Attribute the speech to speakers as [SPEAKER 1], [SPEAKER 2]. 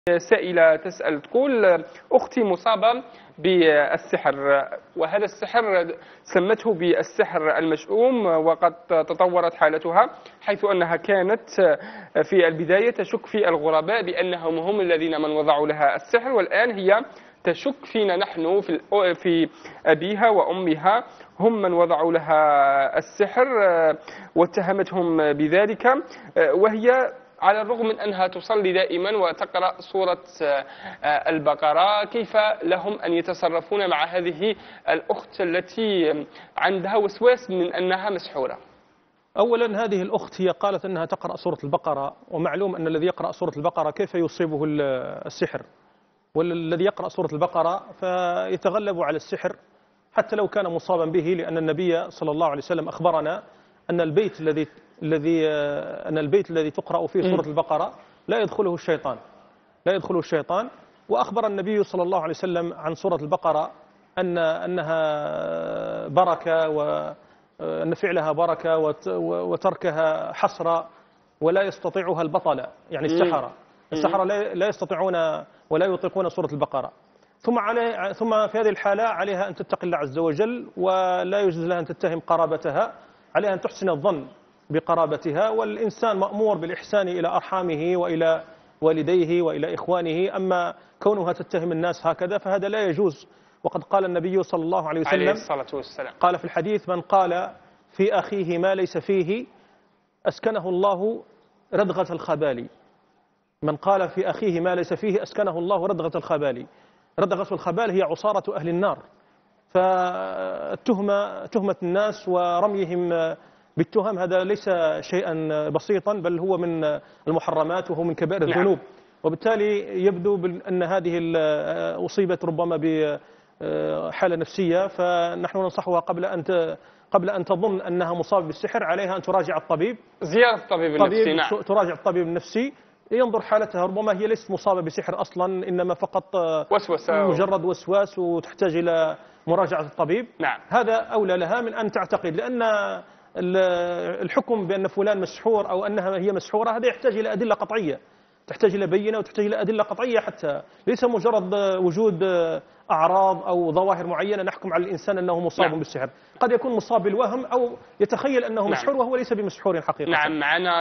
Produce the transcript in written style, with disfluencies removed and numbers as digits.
[SPEAKER 1] سائلة تسأل تقول أختي مصابة بالسحر، وهذا السحر سمته بالسحر المشؤوم، وقد تطورت حالتها حيث أنها كانت في البداية تشك في الغرباء بأنهم هم الذين من وضعوا لها السحر، والآن هي تشك فينا نحن في أبيها وأمها هم من وضعوا لها السحر، واتهمتهم بذلك، وهي على الرغم من أنها تصلي دائما وتقرأ سورة البقرة. كيف لهم أن يتصرفون مع هذه الأخت التي عندها وسواس من أنها مسحورة؟
[SPEAKER 2] أولا هذه الأخت هي قالت أنها تقرأ سورة البقرة، ومعلوم أن الذي يقرأ سورة البقرة كيف يصيبه السحر، والذي يقرأ سورة البقرة فيتغلب على السحر حتى لو كان مصابا به، لأن النبي صلى الله عليه وسلم أخبرنا أن البيت الذي تقرأ فيه سورة البقرة لا يدخله الشيطان. وأخبر النبي صلى الله عليه وسلم عن سورة البقرة أنها بركة، وأن فعلها بركة وتركها حسرة، ولا يستطيعها البطلة، يعني السحرة لا يستطيعون ولا يطيقون سورة البقرة. ثم في هذه الحالة عليها أن تتقي الله عز وجل، ولا يجوز لها أن تتهم قرابتها، عليها أن تحسن الظن بقرابتها، والإنسان مأمور بالإحسان إلى أرحامه وإلى والديه وإلى إخوانه، أما كونها تتهم الناس هكذا فهذا لا يجوز. وقد قال النبي صلى الله عليه وسلم
[SPEAKER 1] عليه الصلاة والسلام،
[SPEAKER 2] قال في الحديث: من قال في أخيه ما ليس فيه أسكنه الله ردغة الخبال. من قال في أخيه ما ليس فيه أسكنه الله ردغة الخبال. ردغة الخبال هي عصارة أهل النار، تهمة الناس ورميهم بالتهم هذا ليس شيئا بسيطا، بل هو من المحرمات وهو من كبائر الذنوب. وبالتالي يبدو أن هذه أصيبت ربما بحالة نفسية، فنحن ننصحها قبل أن تظن أنها مصابة بالسحر عليها أن تراجع الطبيب،
[SPEAKER 1] زيارة الطبيب النفسي. نعم،
[SPEAKER 2] تراجع الطبيب النفسي ينظر حالتها، ربما هي ليست مصابة بسحر أصلا، إنما فقط مجرد وسواس وتحتاج إلى مراجعة الطبيب.
[SPEAKER 1] نعم،
[SPEAKER 2] هذا أولى لها من أن تعتقد، لأن الحكم بأن فلان مسحور أو أنها هي مسحورة هذا يحتاج إلى أدلة قطعية، تحتاج إلى بينة وتحتاج إلى أدلة قطعية، حتى ليس مجرد وجود أعراض أو ظواهر معينة نحكم على الإنسان أنه مصاب بالسحر. قد يكون مصاب بالوهم أو يتخيل أنه مسحور وهو ليس بمسحور حقيقة.
[SPEAKER 1] نعم، معنا